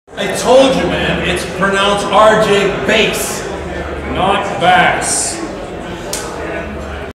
I told you, man, it's pronounced RJ Bass. Not bass.